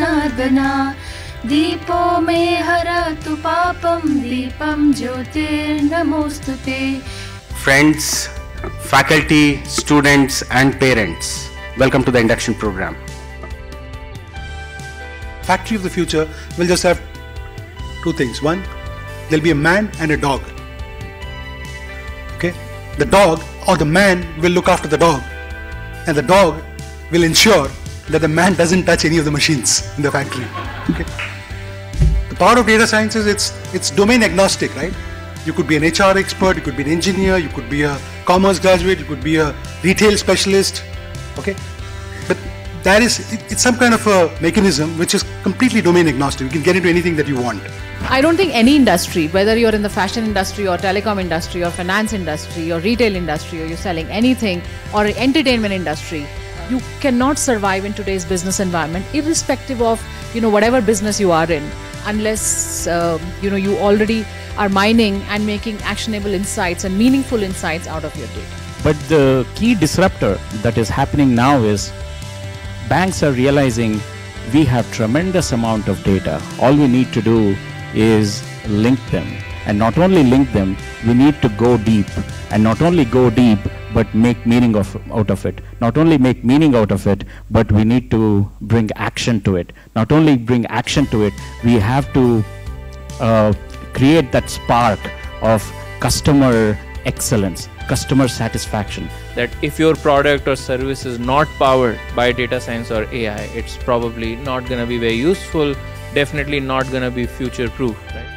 जनार्दना दीपो मे हरतु पापं दीपं ज्योतिर्नमोस्तुते. Friends, faculty, students and parents, welcome to the induction program. Factory of the future will just have two things. One, there'll be a man and a dog. Okay? The dog or the man will look after the dog, and the dog will ensure that the man doesn't touch any of the machines in the factory. Okay? The power of data science is it's domain agnostic, right? You could be an HR expert, you could be an engineer, you could be a commerce graduate, you could be a retail specialist. Okay? But it's some kind of a mechanism which is completely domain agnostic. You can get into anything that you want. I don't think any industry, whether you're in the fashion industry or telecom industry or finance industry or retail industry, or you're selling anything, or entertainment industry, you cannot survive in today's business environment, irrespective of whatever business you are in, unless you already are mining and making actionable insights and meaningful insights out of your data. But the key disruptor that is happening now is banks are realizing we have tremendous amount of data. All we need to do is link them, and not only link them, we need to go deep, and not only go deep but make meaning out of it. Not only make meaning out of it, but we need to bring action to it. Not only bring action to it, we have to create that spark of customer excellence, customer satisfaction. That if your product or service is not powered by data science or AI, it's probably not going to be very useful, definitely not going to be future proof, right?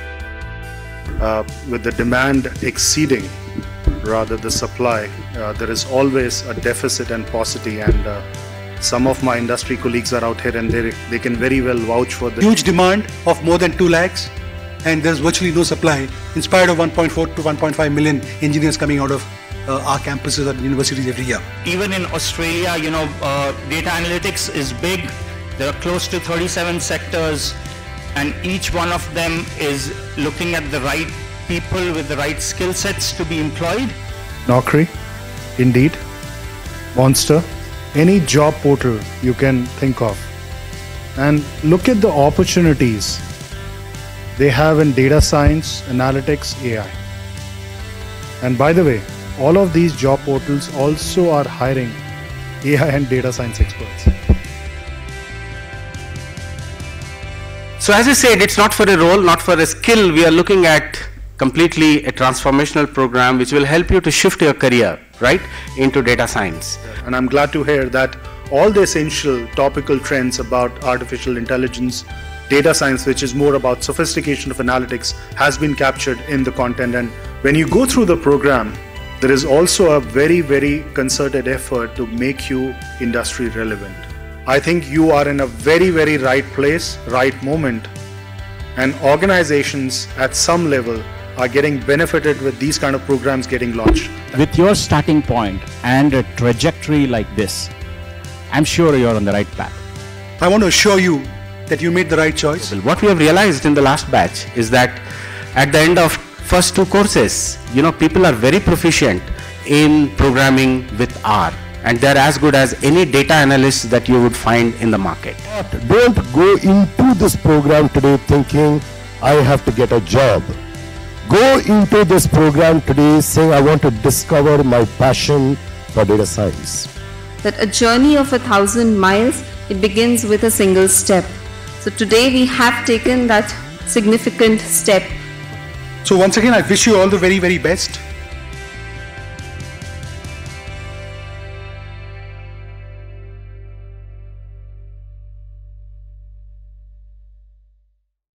With the demand exceeding rather the supply, there is always a deficit and paucity, and some of my industry colleagues are out here and they can very well vouch for the huge demand of more than 2 lakhs, and there's virtually no supply in spite of 1.4 to 1.5 million engineers coming out of our campuses and universities every year. Even in Australia, data analytics is big. There are close to 37 sectors, and each one of them is looking at the right people with the right skill sets to be employed. Naukri, Indeed, Monster, any job portal you can think of, and look at the opportunities they have in data science, analytics, AI. And by the way, all of these job portals also are hiring AI and data science experts. So as I said, it's not for a role, not for a skill. We are looking at completely a transformational program which will help you to shift your career, right, into data science. And I'm glad to hear that all the essential topical trends about artificial intelligence, data science, which is more about sophistication of analytics, has been captured in the content. And when you go through the program, there is also a very, very concerted effort to make you industry relevant. I think you are in a very, very right place, right moment, and organizations at some level are getting benefited with these kind of programs getting launched. With your starting point and a trajectory like this, I'm sure you're on the right path. I want to assure you that you made the right choice. What we have realized in the last batch is that at the end of first 2 courses, people are very proficient in programming with R, and they're as good as any data analysts that you would find in the market. Don't go into this program today thinking I have to get a job. Go into this program today saying I want to discover my passion for data science. That a journey of 1,000 miles, it begins with a single step. So today we have taken that significant step. So once again, I wish you all the very, very best.